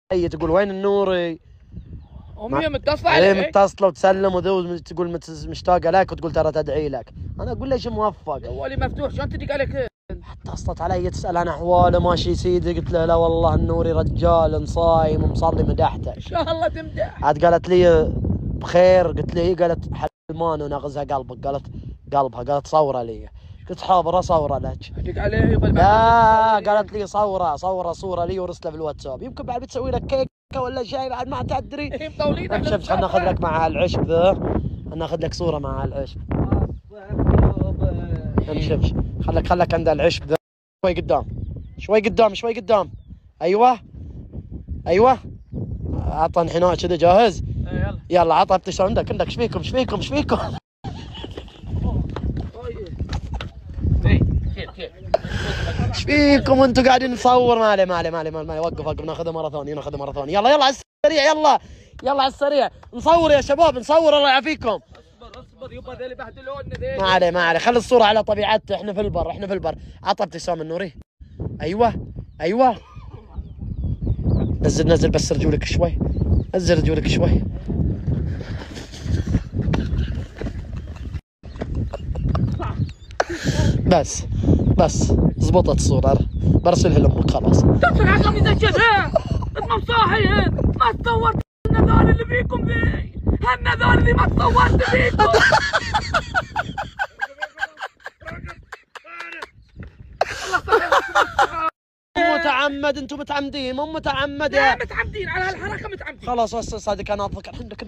علي تقول وين النوري؟ هي متصله عليك. هي متصله وتسلم وذو تقول مشتاقه لك وتقول ترى تدعي لك. انا اقول ليش موفق؟ جوالي مفتوح شلون تدق عليك؟ اتصلت علي تسال عن احواله ماشي سيدي، قلت له لا والله النوري رجال صايم ومصلي مدحته. ان شاء الله تمدح. عاد قالت لي بخير، قلت لي قالت حلمان ونغزها قلبك، قالت قلبها، قالت صوره لي، قلت حاضر اصوره لك. ادق عليه لا قالت لي صوره صوره لي ورسله في الواتساب، يمكن بعد بتسوي لك كيكه ولا شيء بعد ما تدري. مطولين. شوف خلنا ناخذ لك مع العشب ذا، ناخذ لك صوره مع العشب. شوف خلك عند العشب ذا شوي قدام شوي قدام. ايوه عطى انحناء كذا جاهز. يلا عطى ابتسام. عندك ايش فيكم ايش فيكم انتم قاعدين نصور؟ ما عليه وقف ناخذها مره ثانيه يلا على السريع يلا على السريع نصور يا شباب نصور الله يعافيكم. اصبر يبا ذيل يبهدلونا ذيل. ما عليه خلي الصوره على طبيعتها. احنا في البر عطى ابتسام النوري. ايوه نزل بس رجولك شوي. بس زبطت الصورة، برسلها لامك خلاص. تصل عقلي زجلها انت مو صاحي، ما تصورت النذال اللي فيكم ذي، هالنذال اللي ما تصورت فيكم. متعمد انتم متعمدين مو متعمد. لا متعمدين على هالحركة متعمدين. خلاص بس صادق انا اضفك. عندك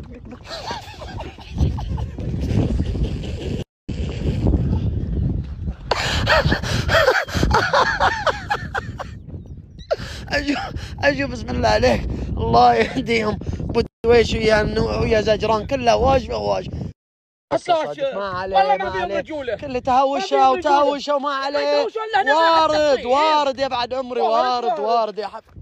أجو بسم الله عليك الله يهديهم. بدويش ويا زجران كله واش. ما عليه كله تهوشوا وما عليه. وارد يا بعد عمري وارد يا حبيبي.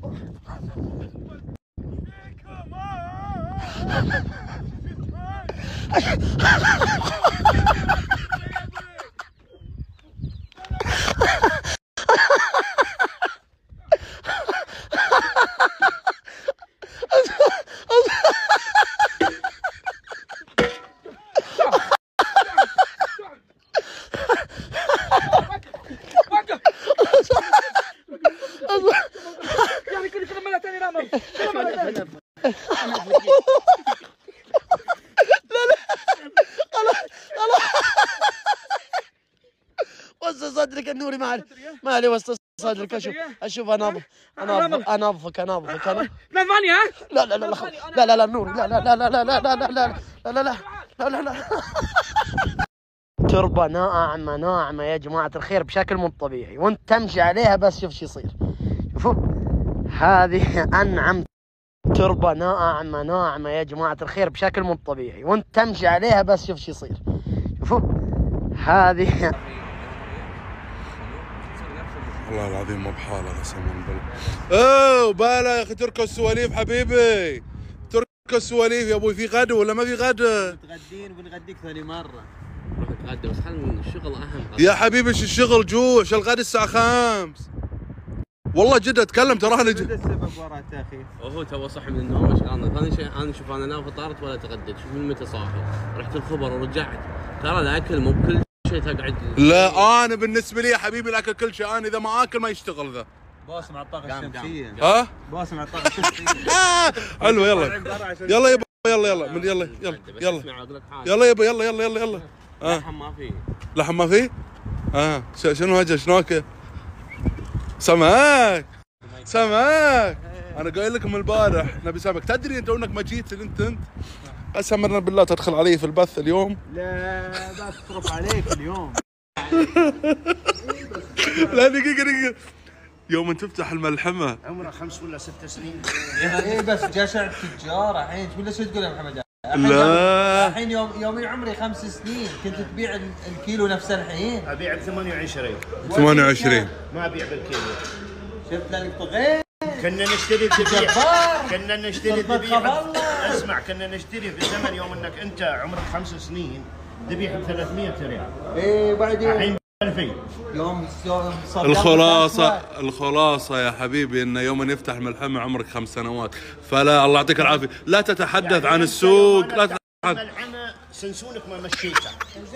وسط صدرك النوري ما علي وسط صدرك. اشوف انظفك لا ثاني ها. لا النوري لا تربة ناعمة يا جماعة الخير بشكل مو طبيعي، وانت تمشي عليها بس شوف شو يصير. شوفوا هذه انعم تربة ناعمة يا جماعة الخير بشكل مو طبيعي، وانت تمشي عليها بس شوف شو يصير. شوفوا هذه والله العظيم مو بحاله قسما بالله. وبالا يا اخي تركوا السواليف حبيبي، تركوا السواليف يا ابوي. في غدا ولا ما في غدا؟ متغدين وبنغديك ثاني مره. نروح نتغدى بس خلينا الشغل اهم. يا حبيبي شو الشغل جوع، شو الغدا الساعه 5. والله جد اتكلم ترى انا السبب وراء التاخير. هو تو صحي من النوم اشغالنا. ثاني شيء انا شوف انا لا فطرت ولا تغديت، شوف من متى صاحي. رحت الخبر ورجعت. ترى الاكل مو بكل شيء تقعد. لا انا بالنسبه لي يا حبيبي الاكل كل شيء، انا اذا ما اكل ما يشتغل ذا. باسم على الطاقه الشمسيه. ها؟ باسم على الطاقه الشمسيه. حلو يلا يابا يلا من يلا يابا يلا. لحم ما في. لحم ما في؟ شنو هجه شنوكه؟ سمك. انا قايل لكم البارح نبي سمك. تدري انت انك ما جيت انت قسما بالله تدخل علي في البث اليوم. لا بس تصرف عليك اليوم. لا دقيقه يوم تفتح الملحمه عمره 5 ولا 6 سنين. ايه بس جشع تجار الحين ولا شو تقول يا محمد؟ لا الحين يومي عمري 5 سنين كنت تبيع الكيلو نفس الحين. ابيع ب 28 ما ابيع بالكيلو. شفت لك طغيت. كنا نشتري الذبيحه اسمع كنا نشتري في زمن يوم انك انت عمرك 5 سنين ذبيحه ب 300 ريال. ايه بعدين يوم الخلاصة يا حبيبي ان يوم يفتح الملحمة عمرك 5 سنوات، فلا الله يعطيك العافية، لا تتحدث عن السوق، لا تتحدث الملحمة سنسونك ما مشيتها.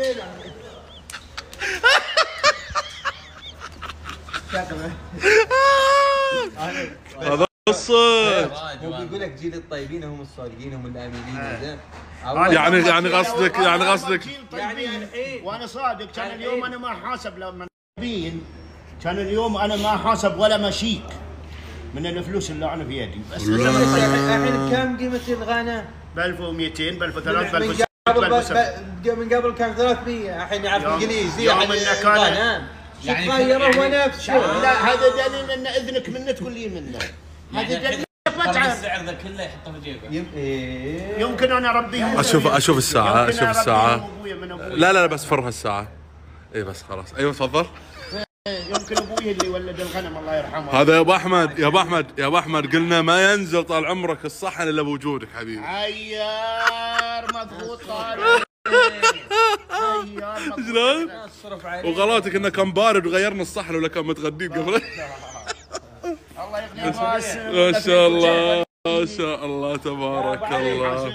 هذا الصدق. هو بيقول لك جيل الطيبين هم الصادقين هم الامينين زين. يعني قصدك يعني الحين وانا صادق كان اليوم انا ما حاسب لما كان اليوم انا ما حاسب ولا مشيك من الفلوس اللي انا في يدي. بس الحين كم قيمة الغنى؟ ب 1200 ب 1300 ب 1600 من قبل كان 300 الحين يعرف انجليزي يوم انه كان يعني تغير هو نفسه. لا هذا دليل ان اذنك منه تقول لي منه. هذا دليل السعر ذا كله يحطه في جيبه. يمكن انا اربيهم. اشوف الساعة، لا بس فرها الساعة. اي بس خلاص. ايوه تفضل. يمكن ابوي اللي ولد الغنم الله يرحمه. هذا يا ابو احمد قلنا ما ينزل طال عمرك الصحن الا بوجودك حبيبي. عيار مضبوط شلون؟ وغلطك انه كان بارد وغيرنا الصحن ولا كان متغدين قبل. الله يغني الراس. ما شاء الله ما شاء الله تبارك الله.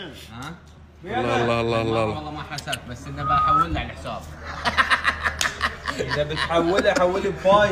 الله والله ما حسبت بس انه بحول له على الحساب. اذا بتحوله حوله بفايد.